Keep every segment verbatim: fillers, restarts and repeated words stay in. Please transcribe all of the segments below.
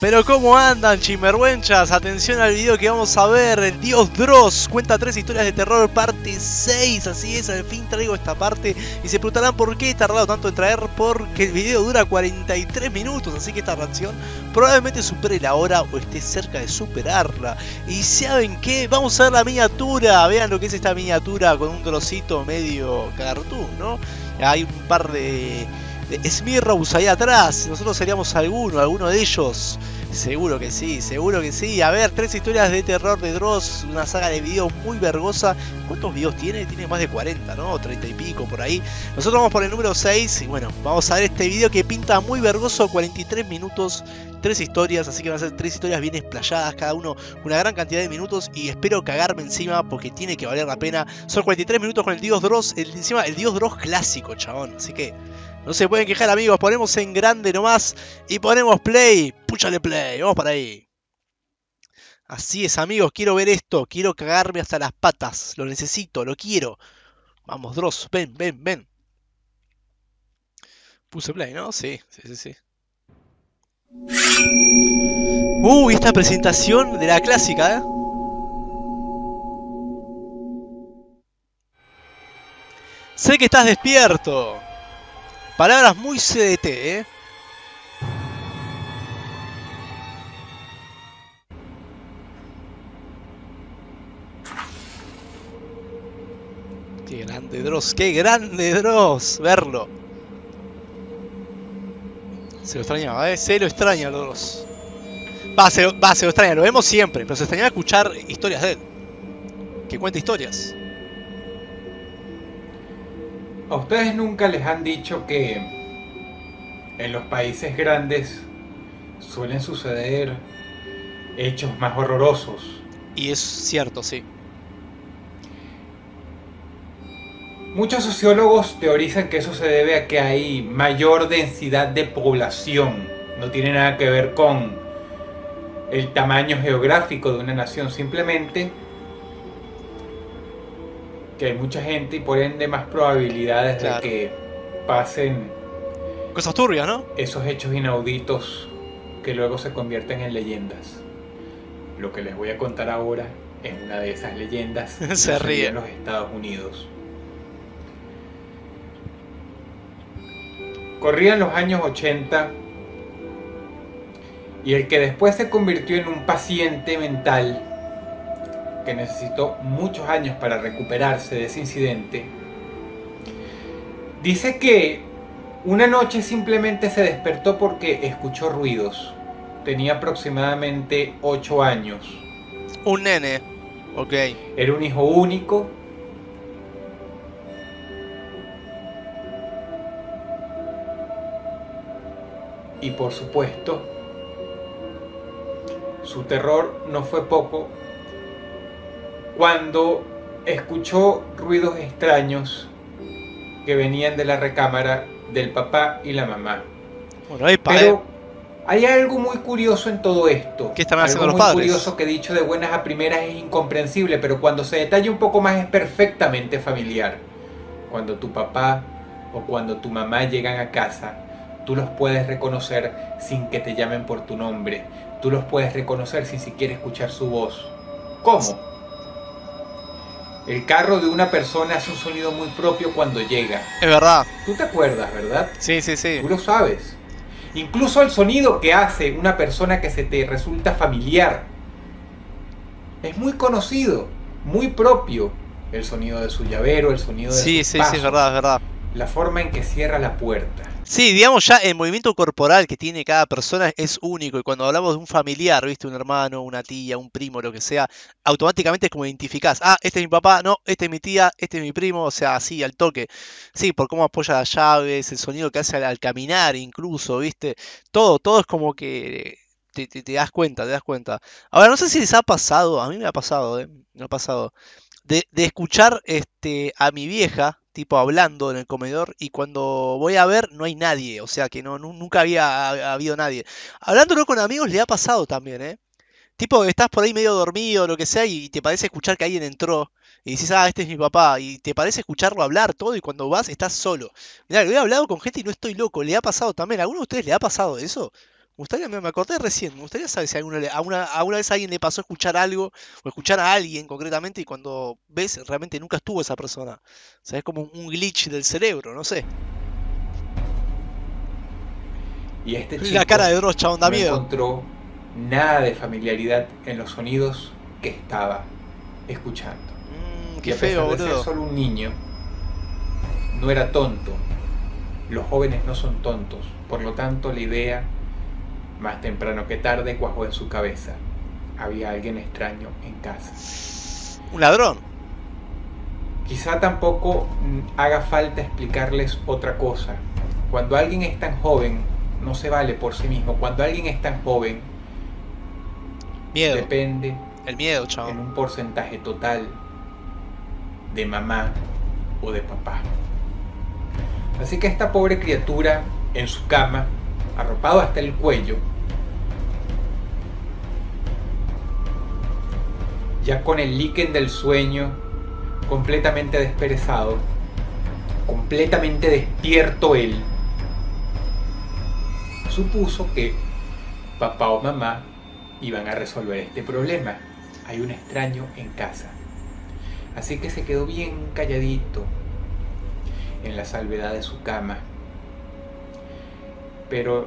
Pero ¿cómo andan, chimergüenchas? Atención al video que vamos a ver. El Dios Dross cuenta tres historias de terror, parte seis. Así es, al fin traigo esta parte. Y se preguntarán por qué he tardado tanto en traer. Porque el video dura cuarenta y tres minutos. Así que esta reacción probablemente supere la hora o esté cerca de superarla. Y ¿saben qué? Vamos a ver la miniatura. Vean lo que es esta miniatura con un trocito medio cartoon, ¿no? Hay un par de... Smirrows ahí atrás, nosotros seríamos alguno, alguno de ellos. Seguro que sí, seguro que sí. A ver, tres historias de terror de Dross, una saga de videos muy vergosa. ¿Cuántos videos tiene? Tiene más de cuarenta, ¿no? treinta y pico por ahí. Nosotros vamos por el número seis y bueno, vamos a ver este video que pinta muy vergoso, cuarenta y tres minutos, tres historias, así que van a ser tres historias bien explayadas, cada uno una gran cantidad de minutos y espero cagarme encima porque tiene que valer la pena. Son cuarenta y tres minutos con el Dios Dross, el, encima el Dios Dross clásico, chabón, así que no se pueden quejar, amigos. Ponemos en grande nomás y ponemos play. Púchale play, vamos para ahí. Así es, amigos, quiero ver esto. Quiero cagarme hasta las patas. Lo necesito, lo quiero. Vamos, Dross, ven, ven, ven. Puse play, ¿no? Sí, sí, sí, sí. Uy, esta presentación de la clásica, ¿eh? Sé que estás despierto. Palabras muy C D T, ¿eh? Qué grande Dross, qué grande Dross. Verlo. Se lo extrañaba, ¿eh? Se lo extraña Dross. Va, se, va, se lo extraña, lo vemos siempre. Pero se extrañaba escuchar historias de él. Que cuenta historias. ¿A ustedes nunca les han dicho que en los países grandes suelen suceder hechos más horrorosos? Y es cierto, sí. Muchos sociólogos teorizan que eso se debe a que hay mayor densidad de población. No tiene nada que ver con el tamaño geográfico de una nación, simplemente que hay mucha gente y por ende más probabilidades claro. de que pasen cosas turbias, ¿no? Esos hechos inauditos que luego se convierten en leyendas. Lo que les voy a contar ahora es una de esas leyendas. Se ríe. En los Estados Unidos. Corrían los años ochenta y el que después se convirtió en un paciente mental que necesitó muchos años para recuperarse de ese incidente, dice que una noche simplemente se despertó porque escuchó ruidos. Tenía aproximadamente ocho años. Un nene, ok. Era un hijo único. Y por supuesto, su terror no fue poco cuando escuchó ruidos extraños que venían de la recámara del papá y la mamá. Bueno, hay Pero hay algo muy curioso en todo esto. ¿Qué están haciendo algo los muy padres? Curioso que dicho de buenas a primeras es incomprensible, pero cuando se detalla un poco más es perfectamente familiar. Cuando tu papá o cuando tu mamá llegan a casa, tú los puedes reconocer sin que te llamen por tu nombre. Tú los puedes reconocer sin siquiera escuchar su voz. ¿Cómo? El carro de una persona hace un sonido muy propio cuando llega. Es verdad. Tú te acuerdas, ¿verdad? Sí, sí, sí. Tú lo sabes. Incluso el sonido que hace una persona que se te resulta familiar es muy conocido, muy propio. El sonido de su llavero, el sonido de sí, sus sí, pasos, sí, es verdad, es verdad. La forma en que cierra la puerta. Sí, digamos ya el movimiento corporal que tiene cada persona es único y cuando hablamos de un familiar, viste, un hermano, una tía, un primo, lo que sea, automáticamente es como identificás, ah, este es mi papá, no, este es mi tía, este es mi primo, o sea, así al toque. Sí, por cómo apoya las llaves, el sonido que hace al, al caminar incluso, viste, todo, todo es como que te, te, te das cuenta, te das cuenta. Ahora, no sé si les ha pasado, a mí me ha pasado, eh, me ha pasado, de, de escuchar este a mi vieja tipo hablando en el comedor y cuando voy a ver no hay nadie, o sea que no, nu- nunca había ha- habido nadie. Hablándolo con amigos le ha pasado también, ¿eh? Tipo, estás por ahí medio dormido o lo que sea y te parece escuchar que alguien entró y dices, ah, este es mi papá, y te parece escucharlo hablar todo y cuando vas estás solo. Mirá, lo he hablado con gente y no estoy loco, le ha pasado también. ¿A alguno de ustedes le ha pasado eso? Me gustaría, me me acordé recién, me gustaría saber si alguna, le- a una, a una vez a alguien le pasó escuchar algo, o escuchar a alguien concretamente, y cuando ves, realmente nunca estuvo esa persona. O sea, es como un un glitch del cerebro, no sé. Y este La cara chico de Dross, chabón, da no miedo. encontró nada de familiaridad en los sonidos que estaba escuchando. Mmm, Y qué a pesar feo, de ser boludo. solo un niño, no era tonto. Los jóvenes no son tontos. Por lo tanto, la idea, más temprano que tarde, cuajó en su cabeza. Había alguien extraño en casa. Un ladrón. Quizá tampoco mm, haga falta explicarles otra cosa. Cuando alguien es tan joven, no se vale por sí mismo. Cuando alguien es tan joven, Miedo. depende El miedo, en chabón. un porcentaje total de mamá o de papá. Así que esta pobre criatura en su cama, arropado hasta el cuello, ya con el líquen del sueño completamente desperezado, completamente despierto él, supuso que papá o mamá iban a resolver este problema. Hay un extraño en casa. Así que se quedó bien calladito en la salvedad de su cama. Pero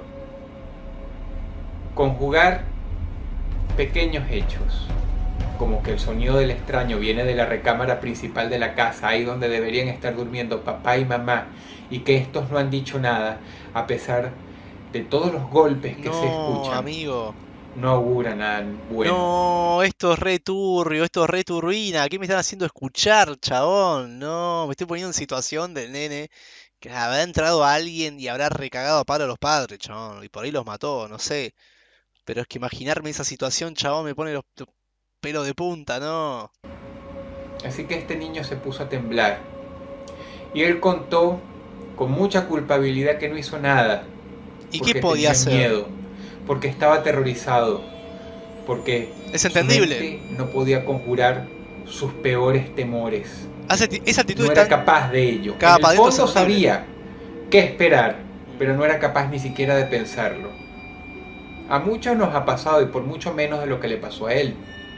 conjugar pequeños hechos, como que el sonido del extraño viene de la recámara principal de la casa, ahí donde deberían estar durmiendo papá y mamá, y que estos no han dicho nada, a pesar de todos los golpes que se No, escuchan, amigo. no augura nada bueno. No, esto es re turbio, esto es re turbina. ¿Qué me están haciendo escuchar, chabón? No, me estoy poniendo en situación del nene que habrá entrado alguien y habrá recagado a palo a los padres, chabón. Y por ahí los mató, no sé. Pero es que imaginarme esa situación, chabón, me pone los, los pelos de punta, ¿no? Así que este niño se puso a temblar, y él contó con mucha culpabilidad que no hizo nada, ¿Y qué porque podía tenía hacer? miedo, porque estaba aterrorizado, porque Es su entendible. mente no podía conjurar sus peores temores. Hace ti- esa actitud No es era tan capaz de ello. En cagada el para adentro, es fondo entendible. sabía qué esperar, Mm. pero no era capaz ni siquiera de pensarlo. A muchos nos ha pasado, y por mucho menos de lo que le pasó a él.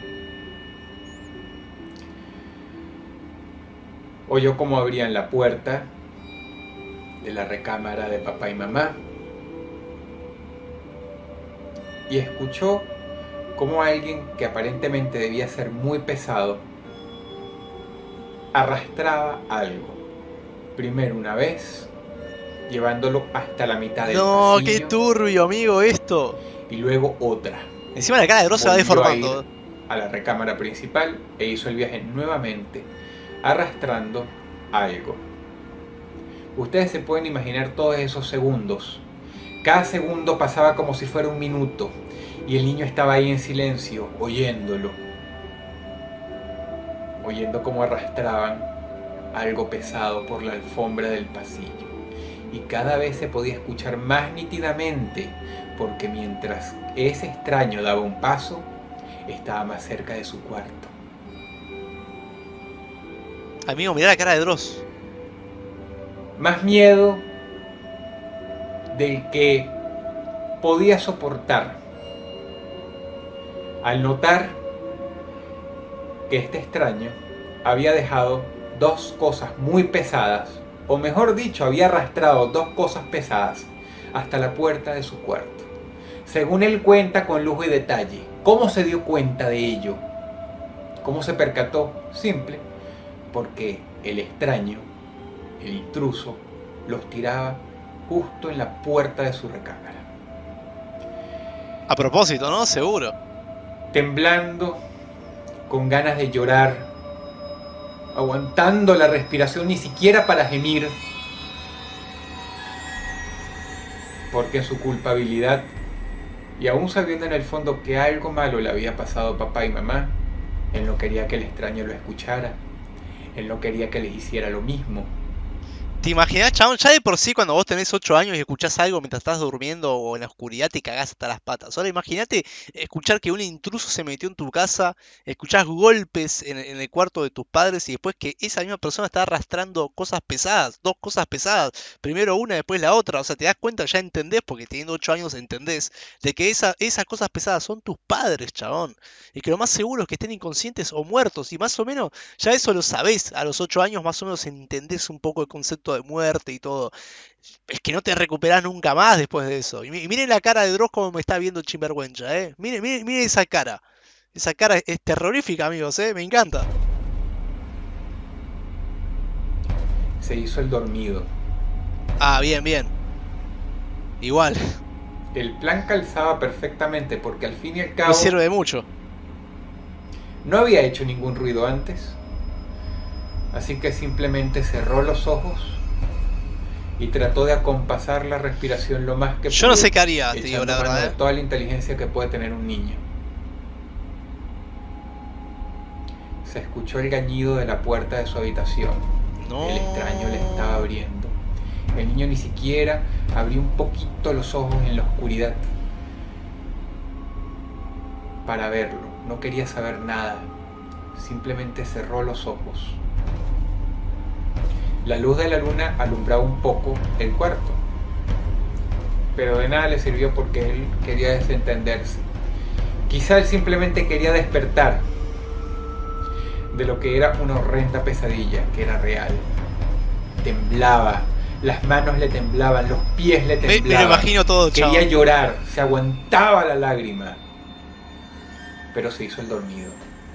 Oyó cómo abrían la puerta de la recámara de papá y mamá, y escuchó cómo alguien que aparentemente debía ser muy pesado arrastraba algo. Primero una vez, llevándolo hasta la mitad del No, qué pasillo, turbio, amigo, esto. y luego otra. Encima la cara de Dross se va Volvió a ir deformando. a la recámara principal e hizo el viaje nuevamente, arrastrando algo. Ustedes se pueden imaginar todos esos segundos. Cada segundo pasaba como si fuera un minuto, y el niño estaba ahí en silencio, oyéndolo. Oyendo cómo arrastraban algo pesado por la alfombra del pasillo. Y cada vez se podía escuchar más nítidamente, porque mientras ese extraño daba un paso, estaba más cerca de su cuarto. Amigo, mirá la cara de Dross. Más miedo del que podía soportar al notar que este extraño había dejado dos cosas muy pesadas, o mejor dicho, había arrastrado dos cosas pesadas hasta la puerta de su cuarto. Según él cuenta con lujo y detalle. ¿Cómo se dio cuenta de ello? ¿Cómo se percató? Simple, porque el extraño, el intruso, los tiraba justo en la puerta de su recámara. A propósito, ¿no? Seguro. Temblando, con ganas de llorar, aguantando la respiración ni siquiera para gemir, porque en su culpabilidad, y aún sabiendo en el fondo que algo malo le había pasado a papá y mamá, él no quería que el extraño lo escuchara, él no quería que les hiciera lo mismo. ¿Te imaginás, chabón? Ya de por sí cuando vos tenés ocho años y escuchás algo mientras estás durmiendo o en la oscuridad te cagás hasta las patas. Ahora imagínate escuchar que un intruso se metió en tu casa, escuchás golpes en, en el cuarto de tus padres y después que esa misma persona está arrastrando cosas pesadas, dos cosas pesadas, primero una, después la otra. O sea, te das cuenta, ya entendés, porque teniendo ocho años entendés, de que esa, esas cosas pesadas son tus padres, chabón. Y que lo más seguro es que estén inconscientes o muertos. Y más o menos, ya eso lo sabés. A los ocho años más o menos entendés un poco el concepto de muerte y todo. Es que no te recuperás nunca más después de eso. Y, mi- y miren la cara de Dross como me está viendo Chimberwencha, eh. Miren, miren, miren esa cara. Esa cara es terrorífica, amigos, eh. Me encanta. Se hizo el dormido. Ah, bien, bien. Igual. El plan calzaba perfectamente porque al fin y al No cabo sirve de mucho. no había hecho ningún ruido antes. Así que simplemente cerró los ojos y trató de acompasar la respiración lo más que pudo. Yo no sé qué haría, te digo echando la mano verdad, de eh. toda la inteligencia que puede tener un niño. Se escuchó el gañido de la puerta de su habitación. No. El extraño le estaba abriendo. El niño ni siquiera abrió un poquito los ojos en la oscuridad para verlo. No quería saber nada. Simplemente cerró los ojos. La luz de la luna alumbraba un poco el cuarto, pero de nada le sirvió porque él quería desentenderse. Quizá él simplemente quería despertar de lo que era una horrenda pesadilla, que era real. Temblaba, las manos le temblaban, los pies le Me, temblaban. me lo imagino todo, Quería chabón. llorar, se aguantaba la lágrima, pero se hizo el dormido.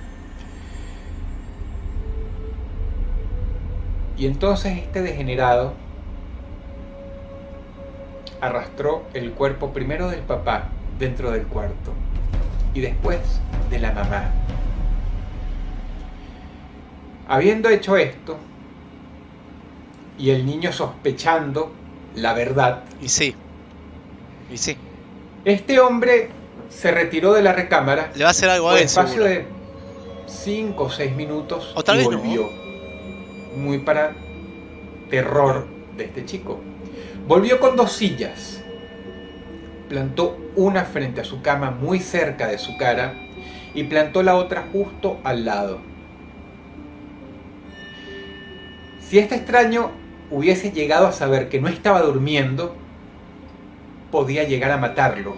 Y entonces este degenerado arrastró el cuerpo primero del papá dentro del cuarto y después de la mamá. Habiendo hecho esto y el niño sospechando la verdad, Y sí. Y sí. este hombre se retiró de la recámara Le va a hacer algo a por él, espacio seguro. de cinco o seis minutos O tal y vez no. volvió. Muy para terror de este chico. Volvió con dos sillas. Plantó una frente a su cama muy cerca de su cara y plantó la otra justo al lado. Si este extraño hubiese llegado a saber que no estaba durmiendo, podía llegar a matarlo.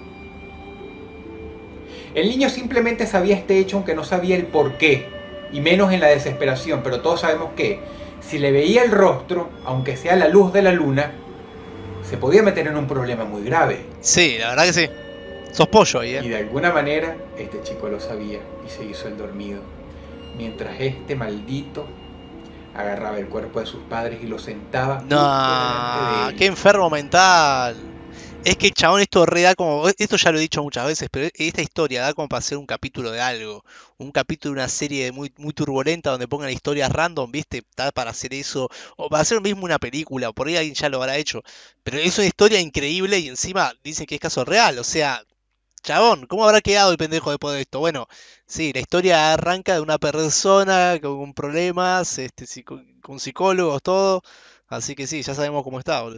El niño simplemente sabía este hecho aunque no sabía el por qué, y menos en la desesperación, pero todos sabemos que si le veía el rostro, aunque sea la luz de la luna, se podía meter en un problema muy grave. Sí, la verdad que sí. Sos pollo ahí, Y eh. de alguna manera este chico lo sabía y se hizo el dormido, mientras este maldito agarraba el cuerpo de sus padres y lo sentaba justo delante de No, él. qué enfermo mental. Es que, chabón, esto re da como. Esto ya lo he dicho muchas veces, pero esta historia da como para hacer un capítulo de algo. Un capítulo de una serie muy, muy turbulenta donde pongan historias random, ¿viste? Da para hacer eso. O para hacer mismo una película, por ahí alguien ya lo habrá hecho. Pero es una historia increíble y encima dicen que es caso real. O sea, chabón, ¿cómo habrá quedado el pendejo después de esto? Bueno, sí, la historia arranca de una persona con problemas, este, psico- con psicólogos, todo. Así que sí, ya sabemos cómo está, boludo.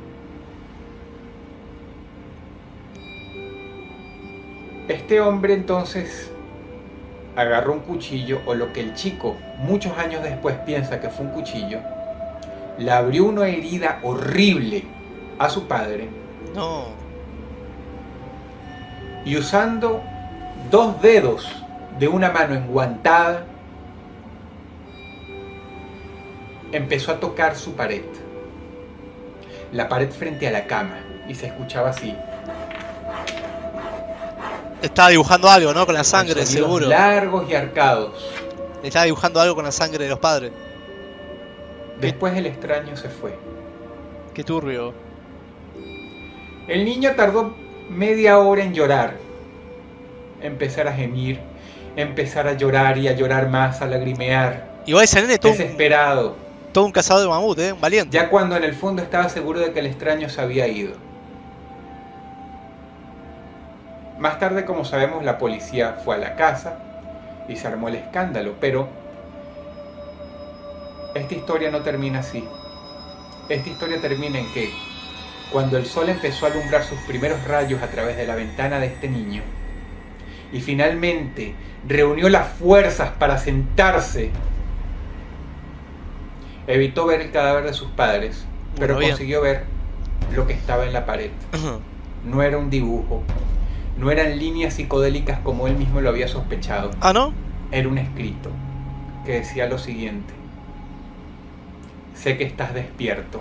Este hombre entonces agarró un cuchillo, o lo que el chico muchos años después piensa que fue un cuchillo, le abrió una herida horrible a su padre No. y usando dos dedos de una mano enguantada empezó a tocar su pared, la pared frente a la cama, y se escuchaba así. Estaba dibujando algo, ¿no? Con la sangre, Con sonidos seguro. largos y arcados. Estaba dibujando algo con la sangre de los padres. Después el extraño se fue. Qué turbio. El niño tardó media hora en llorar, empezar a gemir, empezar a llorar y a llorar más, a lagrimear, Igual ese nene es todo un, desesperado, todo un cazador de mamut, ¿eh? Un valiente. ya cuando en el fondo estaba seguro de que el extraño se había ido. Más tarde, como sabemos, la policía fue a la casa y se armó el escándalo, pero esta historia no termina así. esta historia termina en que, cuando el sol empezó a alumbrar sus primeros rayos a través de la ventana de este niño, y finalmente reunió las fuerzas para sentarse, evitó ver el cadáver de sus padres, pero Bueno, consiguió ver lo que estaba en la pared. No era un dibujo, no eran líneas psicodélicas como él mismo lo había sospechado. ¿Ah, no? Era un escrito que decía lo siguiente: sé que estás despierto.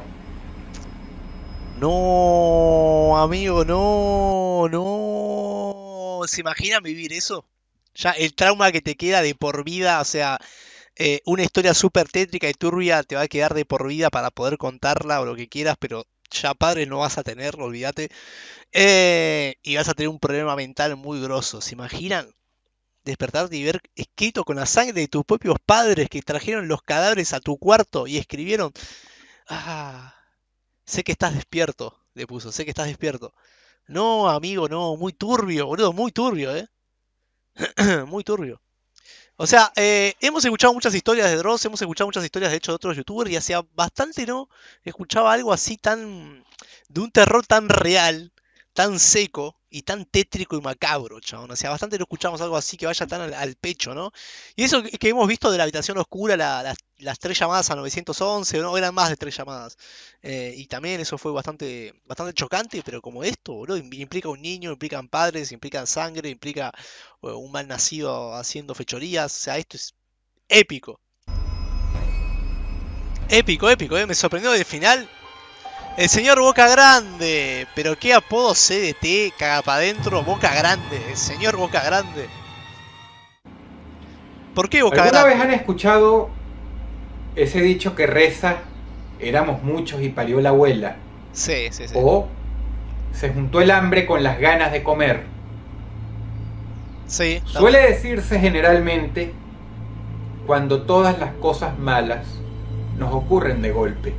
No, amigo, no, no. ¿Se imaginan vivir eso? Ya el trauma que te queda de por vida, o sea, eh, una historia súper tétrica y turbia te va a quedar de por vida para poder contarla o lo que quieras, pero ya padre no vas a tener, olvídate. Eh, y vas a tener un problema mental muy grosso. ¿Se imaginan? Despertarte y ver escrito con la sangre de tus propios padres que trajeron los cadáveres a tu cuarto y escribieron: ah, sé que estás despierto, le puso, sé que estás despierto. No, amigo, no, muy turbio, boludo, muy turbio, eh. Muy turbio. O sea, eh, hemos escuchado muchas historias de Dross, hemos escuchado muchas historias de hecho de otros youtubers y hacía bastante no escuchaba algo así tan, de un terror tan real, tan seco y tan tétrico y macabro, chabón. O sea, bastante no escuchamos algo así que vaya tan al, al pecho, ¿no? Y eso que, que hemos visto de la habitación oscura, la- las, las tres llamadas a nueve once, no eran más de tres llamadas. Eh, y también eso fue bastante, bastante chocante, pero como esto, bro, im- implica un niño, implican padres, implican sangre, implica eh, un mal nacido haciendo fechorías. O sea, esto es épico. Épico, épico, eh. Me sorprendió del final. El señor Boca Grande. Pero qué apodo C D T, caga pa' adentro. Boca Grande. El señor Boca Grande. ¿Por qué Boca ¿Alguna vez Grande? han escuchado ese dicho que reza: éramos muchos y parió la abuela? Sí, sí, sí. O se juntó el hambre con las ganas de comer. Sí, Suele decirse generalmente cuando todas las cosas malas nos ocurren de golpe.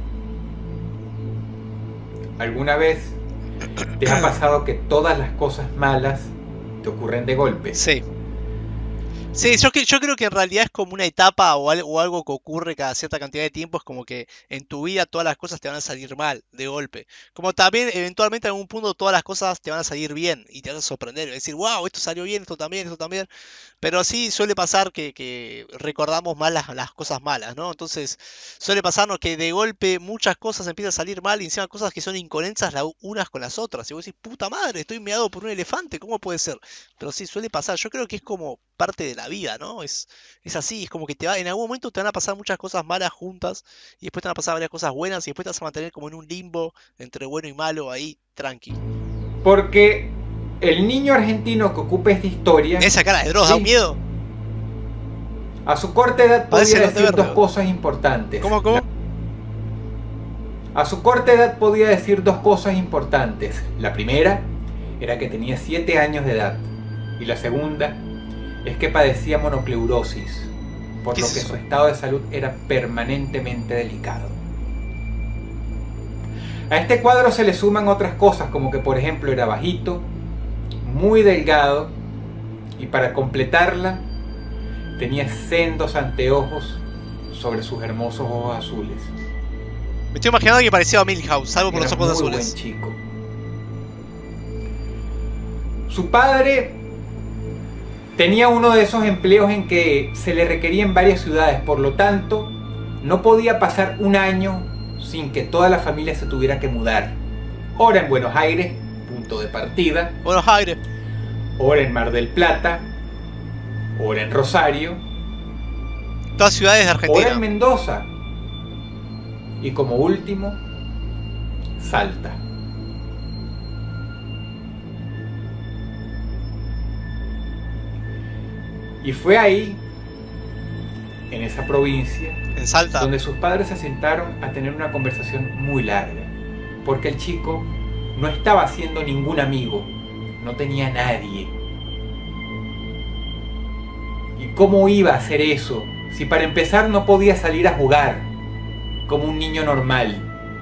¿Alguna vez te ha pasado que todas las cosas malas te ocurren de golpe? sí. Sí, yo, que- yo creo que en realidad es como una etapa o, al- o algo que ocurre cada cierta cantidad de tiempo. Es como que en tu vida todas las cosas te van a salir mal, de golpe. Como también eventualmente en algún punto todas las cosas te van a salir bien y te vas a sorprender. Y decir, wow, esto salió bien, esto también, esto también. Pero sí suele pasar que, que recordamos más las, las cosas malas, ¿no? Entonces suele pasarnos que de golpe muchas cosas empiezan a salir mal y encima cosas que son incoherentes las unas con las otras. Y vos decís, puta madre, estoy meado por un elefante, ¿cómo puede ser? Pero sí, suele pasar. Yo creo que es como parte de la vida, ¿no? Es, es así, es como que te va, en algún momento te van a pasar muchas cosas malas juntas y después te van a pasar varias cosas buenas y después te vas a mantener como en un limbo entre bueno y malo ahí, tranqui. Porque el niño argentino que ocupa esta historia, Esa cara de Dross da un sí, miedo. a su corta edad Parece podía Lote decir Verde. dos cosas importantes. ¿Cómo, cómo? A su corta edad podía decir dos cosas importantes. La primera era que tenía siete años de edad. Y la segunda es que padecía monocleurosis, por ¿Qué lo es que eso? su estado de salud era permanentemente delicado. A este cuadro se le suman otras cosas, como que por ejemplo era bajito, muy delgado, y para completarla tenía sendos anteojos sobre sus hermosos ojos azules. Me estoy imaginando que parecía a Milhouse, salvo por Era los ojos muy azules. buen chico. Su padre tenía uno de esos empleos en que se le requería en varias ciudades, por lo tanto, no podía pasar un año sin que toda la familia se tuviera que mudar. Ora en Buenos Aires, punto de partida, Buenos Aires. ora en Mar del Plata, ora en Rosario, Todas ciudades de ora en Argentina. Mendoza y como último, Salta. Y fue ahí, en esa provincia, En Salta. donde sus padres se sentaron a tener una conversación muy larga, porque el chico no estaba haciendo ningún amigo, no tenía nadie. ¿Y cómo iba a hacer eso si para empezar no podía salir a jugar como un niño normal?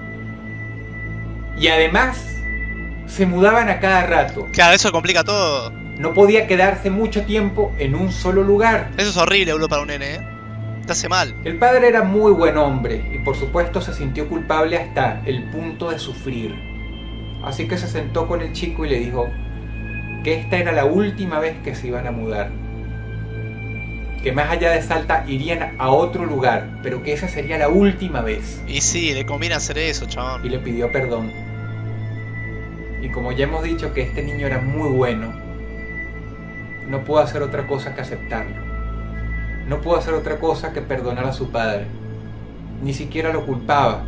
Y además se mudaban a cada rato. Claro, eso complica todo. No podía quedarse mucho tiempo en un solo lugar. Eso es horrible, boludo, para un nene, ¿eh? Te hace mal. El padre era muy buen hombre y por supuesto se sintió culpable hasta el punto de sufrir. Así que se sentó con el chico y le dijo que esta era la última vez que se iban a mudar. Que más allá de Salta irían a otro lugar, pero que esa sería la última vez. Y sí, le conviene hacer eso, chabón. Y le pidió perdón. Y como ya hemos dicho que este niño era muy bueno, no pudo hacer otra cosa que aceptarlo. No pudo hacer otra cosa que perdonar a su padre. Ni siquiera lo culpaba.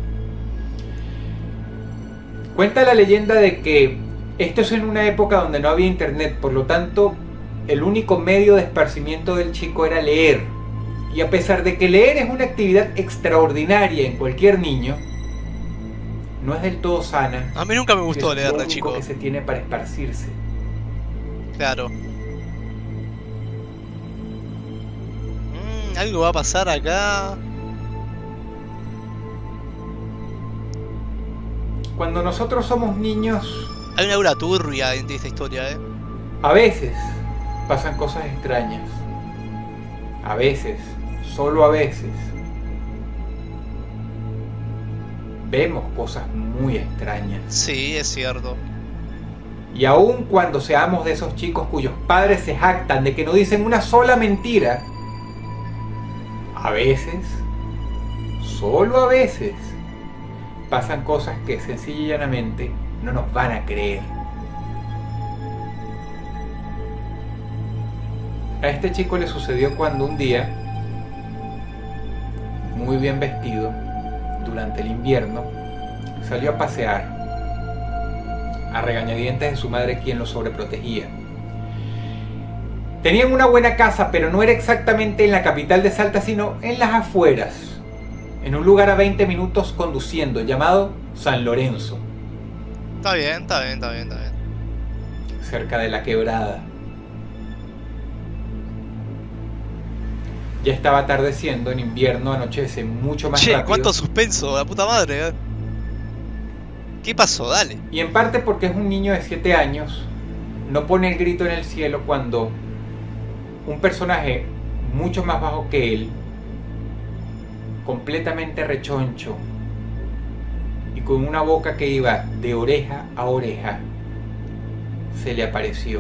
Cuenta la leyenda de que esto es en una época donde no había internet, por lo tanto, el único medio de esparcimiento del chico era leer. Y a pesar de que leer es una actividad extraordinaria en cualquier niño, no es del todo sana. A mí nunca me gustó leer de chico. Es lo chico. único que se tiene para esparcirse. Claro. Mm, algo va a pasar acá. Cuando nosotros somos niños, hay una aura turbia en esta historia, ¿eh? A veces pasan cosas extrañas. A veces, solo a veces, vemos cosas muy extrañas. Sí, es cierto. Y aun cuando seamos de esos chicos cuyos padres se jactan de que no dicen una sola mentira, a veces, solo a veces, pasan cosas que sencilla y llanamente no nos van a creer. A este chico le sucedió cuando un día, muy bien vestido, durante el invierno, salió a pasear, a regañadientes de su madre quien lo sobreprotegía. Tenían una buena casa, pero no era exactamente en la capital de Salta, sino en las afueras, en un lugar a veinte minutos conduciendo, llamado San Lorenzo. Está bien, está bien, está bien, está bien. Cerca de la quebrada. Ya estaba atardeciendo, en invierno anochece mucho más che, rápido. cuánto suspenso, la puta madre, ¿eh? ¿Qué pasó? Dale. Y en parte porque es un niño de siete años, no pone el grito en el cielo cuando un personaje mucho más bajo que él, completamente rechoncho y con una boca que iba de oreja a oreja, se le apareció.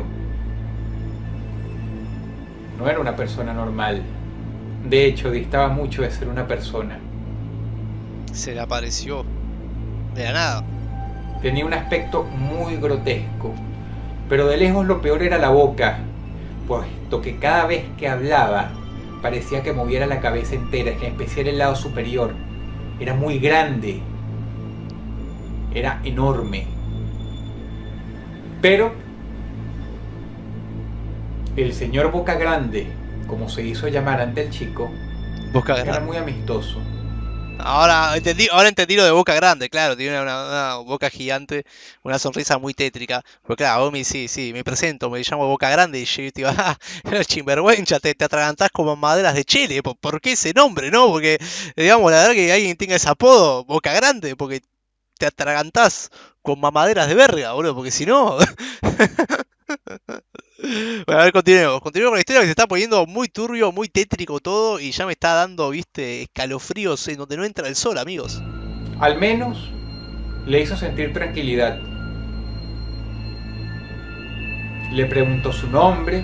No era una persona normal. De hecho, distaba mucho de ser una persona. Se le apareció de la nada. Tenía un aspecto muy grotesco, pero de lejos lo peor era la boca, puesto que cada vez que hablaba parecía que moviera la cabeza entera, en especial el lado superior. Era muy grande, era enorme. Pero el señor Boca Grande, como se hizo llamar ante el chico, Boca era Grande. muy amistoso. Ahora entendí, ahora entendí lo de boca grande, claro, tiene una, una boca gigante, una sonrisa muy tétrica. Porque claro, vos me sí, sí, me presento, me llamo Boca Grande y yo te digo, ah, chimbergüencha, te, te atragantás como maderas de Chile. ¿Por, por qué ese nombre, no? Porque, digamos, la verdad que alguien tenga ese apodo, Boca Grande, porque te atragantás con mamaderas de verga, boludo, porque si no... Bueno, a ver, continuemos. Continuemos con la historia que se está poniendo muy turbio, muy tétrico todo y ya me está dando, viste, escalofríos en donde no entra el sol, amigos. Al menos le hizo sentir tranquilidad. Le preguntó su nombre,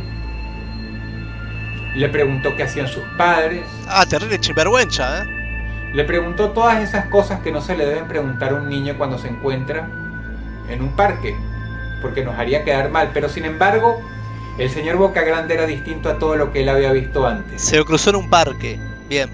le preguntó qué hacían sus padres. Ah, terrible chimbergüencha, ¿eh? Le preguntó todas esas cosas que no se le deben preguntar a un niño cuando se encuentra en un parque, porque nos haría quedar mal. Pero sin embargo, el señor Boca Grande era distinto a todo lo que él había visto antes. Se lo cruzó en un parque. Bien.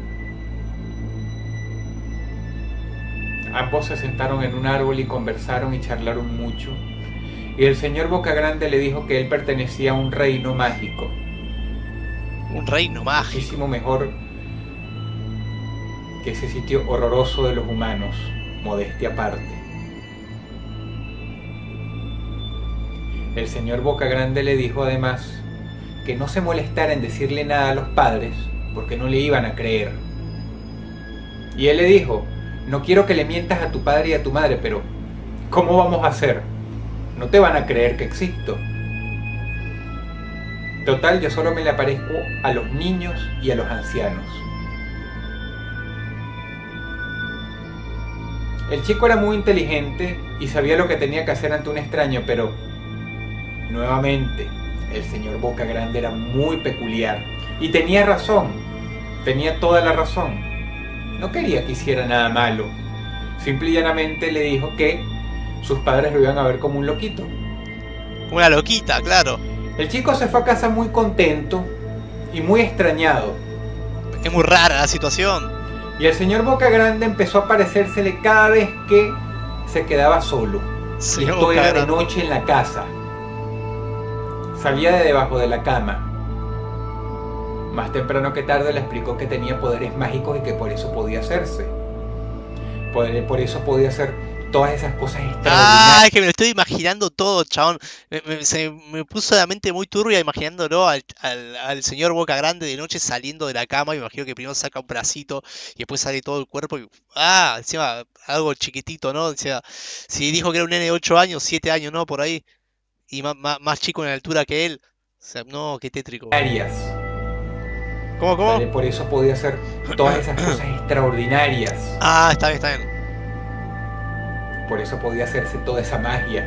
Ambos se sentaron en un árbol y conversaron y charlaron mucho. Y el señor Boca Grande le dijo que él pertenecía a un reino mágico. Un reino mágico. Muchísimo mejor que ese sitio horroroso de los humanos, modestia aparte. El señor Boca Grande le dijo además que no se molestara en decirle nada a los padres porque no le iban a creer. Y él le dijo, no quiero que le mientas a tu padre y a tu madre, pero ¿cómo vamos a hacer? No te van a creer que existo. Total, yo solo me le aparezco a los niños y a los ancianos. El chico era muy inteligente y sabía lo que tenía que hacer ante un extraño, pero nuevamente el señor Boca Grande era muy peculiar y tenía razón, tenía toda la razón. No quería que hiciera nada malo, simple y llanamente le dijo que sus padres lo iban a ver como un loquito. Una loquita, claro. El chico se fue a casa muy contento y muy extrañado. Es muy rara la situación. Y el señor Boca Grande empezó a aparecérsele cada vez que se quedaba solo. Sí, y esto Boca era Grande. de noche en la casa. Salía de debajo de la cama. Más temprano que tarde le explicó que tenía poderes mágicos y que por eso podía hacerse. Por, por eso podía hacer todas esas cosas extraordinarias. Ah, es que me lo estoy imaginando todo, chabón. Me, me- se me puso la mente muy turbia imaginándolo al, al, al señor Boca Grande de noche saliendo de la cama. Me imagino que primero saca un bracito y después sale todo el cuerpo. Y, ah, encima algo chiquitito, ¿no? O sea, si dijo que era un nene de ocho años, siete años, ¿no? Por ahí. Y más, más, más chico en altura que él. O sea, no, qué tétrico. ¿Cómo, cómo? Vale, por eso podía hacer todas esas cosas extraordinarias. Ah, está bien, está bien. Por eso podía hacerse toda esa magia.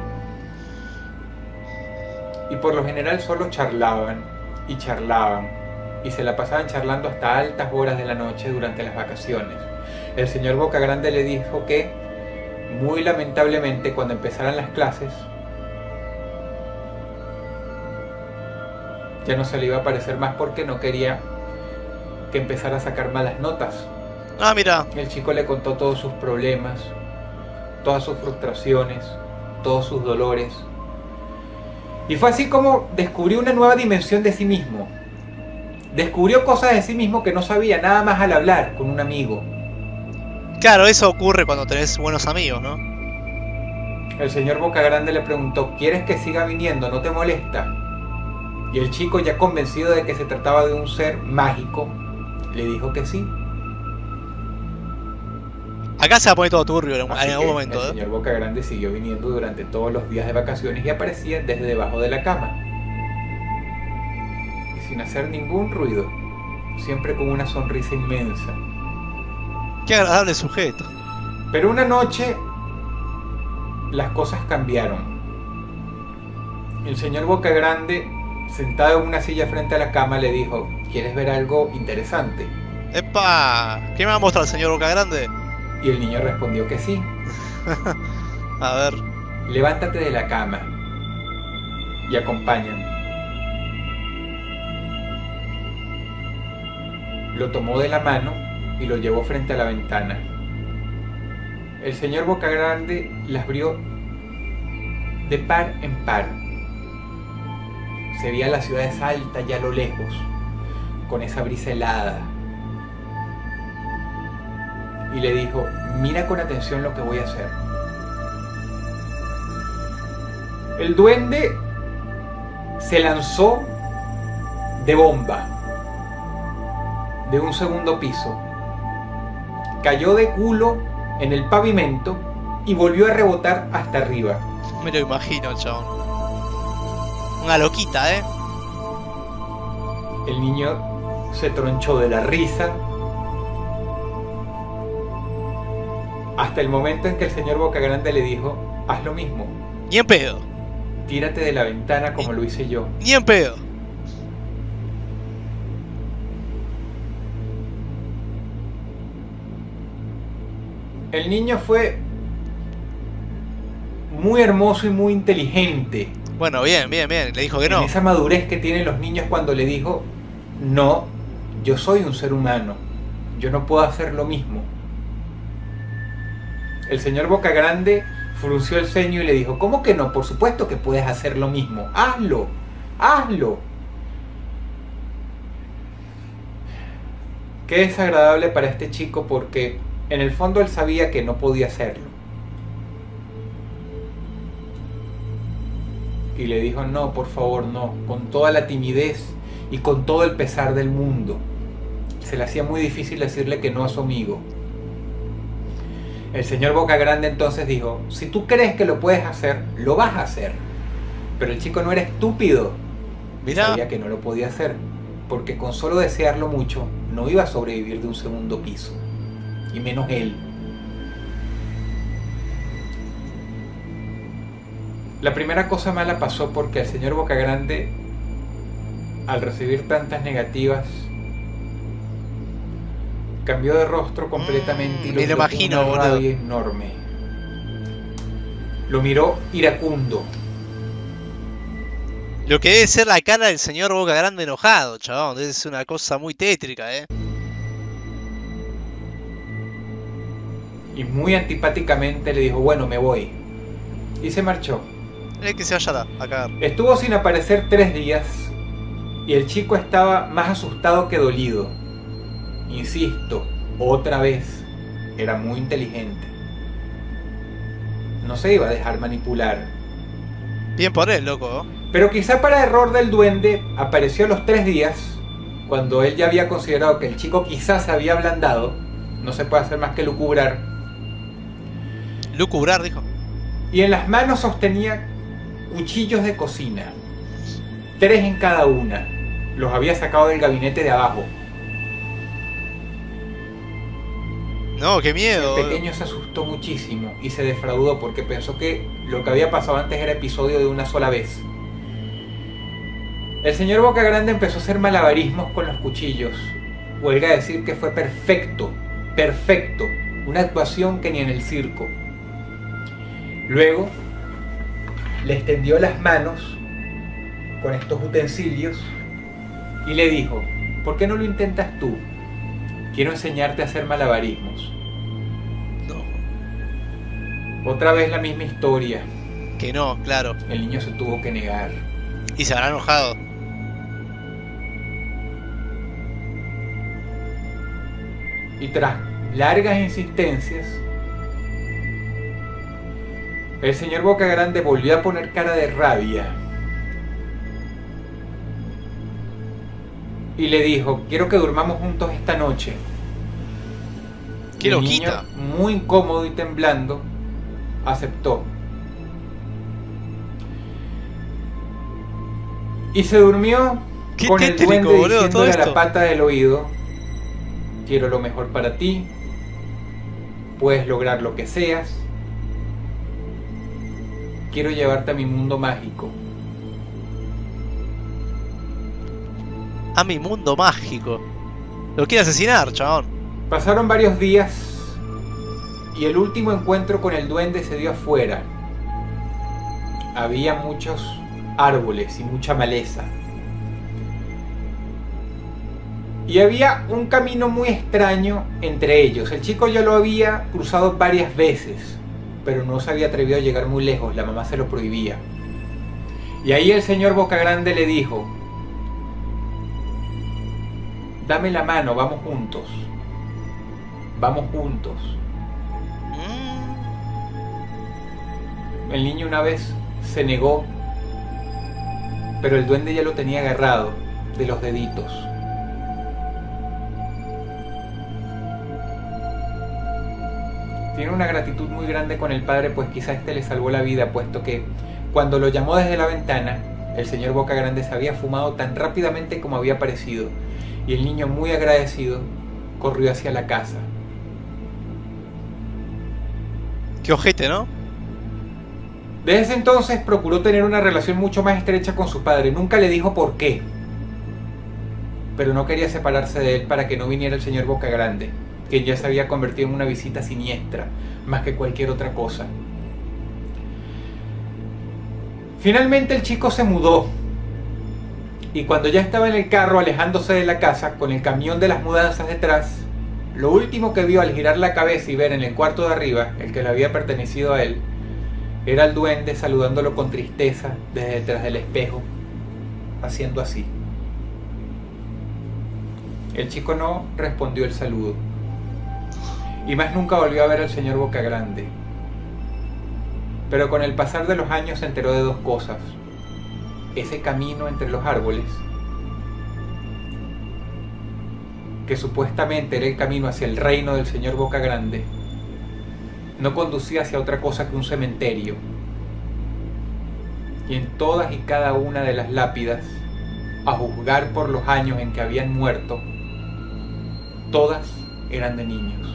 Y por lo general solo charlaban y charlaban. Y se la pasaban charlando hasta altas horas de la noche durante las vacaciones. El señor Boca Grande le dijo que, muy lamentablemente, cuando empezaran las clases, ya no se le iba a aparecer más porque no quería que empezara a sacar malas notas. Ah, mira. El chico le contó todos sus problemas, todas sus frustraciones, todos sus dolores. Y fue así como descubrió una nueva dimensión de sí mismo. Descubrió cosas de sí mismo que no sabía nada más al hablar con un amigo. Claro, eso ocurre cuando tenés buenos amigos, ¿no? El señor Boca Grande le preguntó, ¿quieres que siga viniendo? ¿No te molesta? Y el chico, ya convencido de que se trataba de un ser mágico, le dijo que sí. Acá se va a poner todo turbio en, Así en algún que momento, el ¿eh? señor Boca Grande siguió viniendo durante todos los días de vacaciones y aparecía desde debajo de la cama. Y sin hacer ningún ruido, siempre con una sonrisa inmensa. Qué agradable sujeto. Pero una noche las cosas cambiaron. El señor Boca Grande, sentado en una silla frente a la cama, le dijo, ¿quieres ver algo interesante? ¡Epa! ¿Qué me va a mostrar el señor Boca Grande? Y el niño respondió que sí. A ver. Levántate de la cama y acompáñame. Lo tomó de la mano y lo llevó frente a la ventana. El señor Boca Grande las abrió de par en par. Se veía la ciudad de Salta ya a lo lejos, con esa brisa helada. Y le dijo, mira con atención lo que voy a hacer. El duende se lanzó de bomba de un segundo piso, cayó de culo en el pavimento y volvió a rebotar hasta arriba. Me lo imagino, chabón. Una loquita, ¿eh? El niño se tronchó de la risa hasta el momento en que el señor Boca Grande le dijo, haz lo mismo. Ni en pedo. Tírate de la ventana como lo hice yo. Ni en pedo. El niño fue muy hermoso y muy inteligente. Bueno, bien, bien, bien. Le dijo que no. En esa madurez que tienen los niños cuando le dijo, no, yo soy un ser humano, yo no puedo hacer lo mismo. El señor Boca Grande frunció el ceño y le dijo, ¿cómo que no? Por supuesto que puedes hacer lo mismo, hazlo, hazlo. Qué desagradable para este chico porque en el fondo él sabía que no podía hacerlo. Y le dijo, no, por favor, no, con toda la timidez y con todo el pesar del mundo. Se le hacía muy difícil decirle que no a su amigo. El señor Boca Grande entonces dijo, si tú crees que lo puedes hacer, lo vas a hacer. Pero el chico no era estúpido. Mirá. Sabía que no lo podía hacer, porque con solo desearlo mucho, no iba a sobrevivir de un segundo piso, y menos él. La primera cosa mala pasó porque el señor Bocagrande, al recibir tantas negativas, cambió de rostro completamente Mm, y me lo miró con imagino, una boludo. rabia enorme. Lo miró iracundo. Lo que debe ser la cara del señor Bocagrande enojado, chabón. Debe ser una cosa muy tétrica, eh. Y muy antipáticamente le dijo, bueno, me voy. Y se marchó. Es que se vaya a, a cagar. Estuvo sin aparecer tres días y el chico estaba más asustado que dolido. Insisto, otra vez, era muy inteligente. No se iba a dejar manipular. Bien por él, loco. Pero quizá para error del duende, apareció a los tres días, cuando él ya había considerado que el chico quizás se había ablandado. No se puede hacer más que lucubrar. Lucubrar, dijo. Y en las manos sostenía cuchillos de cocina, tres en cada una. Los había sacado del gabinete de abajo. No, qué miedo. El pequeño se asustó muchísimo y se defraudó porque pensó que lo que había pasado antes era episodio de una sola vez. El señor Bocagrande empezó a hacer malabarismos con los cuchillos. Huelga decir que fue perfecto, perfecto, una actuación que ni en el circo. Luego le extendió las manos con estos utensilios y le dijo, ¿por qué no lo intentas tú? Quiero enseñarte a hacer malabarismos. No. Otra vez la misma historia. Que no, claro. El niño se tuvo que negar. Y se habrá enojado. Y tras largas insistencias, el señor Bocagrande volvió a poner cara de rabia. Y le dijo, quiero que durmamos juntos esta noche. Qué El loquita. niño, muy incómodo y temblando, aceptó. Y se durmió Qué con el tétrico, duende boludo, todo diciéndole a la esto. pata del oído, quiero lo mejor para ti, puedes lograr lo que seas, quiero llevarte a mi mundo mágico. A mi mundo mágico. Lo quiere asesinar, chabón. Pasaron varios días y el último encuentro con el duende se dio afuera. Había muchos árboles y mucha maleza. Y había un camino muy extraño entre ellos. El chico ya lo había cruzado varias veces, pero no se había atrevido a llegar muy lejos, la mamá se lo prohibía. Y ahí el señor Bocagrande le dijo, dame la mano, vamos juntos. Vamos juntos. Mm. El niño una vez se negó, pero el duende ya lo tenía agarrado de los deditos. Tiene una gratitud muy grande con el padre, pues quizá este le salvó la vida, puesto que cuando lo llamó desde la ventana, el señor Bocagrande se había fumado tan rápidamente como había aparecido, y el niño, muy agradecido, corrió hacia la casa. Qué ojete, ¿no? Desde ese entonces procuró tener una relación mucho más estrecha con su padre. Nunca le dijo por qué, pero no quería separarse de él para que no viniera el señor Bocagrande, que ya se había convertido en una visita siniestra, más que cualquier otra cosa. Finalmente el chico se mudó, y cuando ya estaba en el carro alejándose de la casa, con el camión de las mudanzas detrás, lo último que vio al girar la cabeza y ver en el cuarto de arriba, el que le había pertenecido a él, era el duende saludándolo con tristeza desde detrás del espejo, haciendo así. El chico no respondió el saludo, y más nunca volvió a ver al señor Bocagrande. Pero con el pasar de los años se enteró de dos cosas. Ese camino entre los árboles, que supuestamente era el camino hacia el reino del señor Bocagrande, no conducía hacia otra cosa que un cementerio. Y en todas y cada una de las lápidas a juzgar por los años en que habían muerto, todas eran de niños.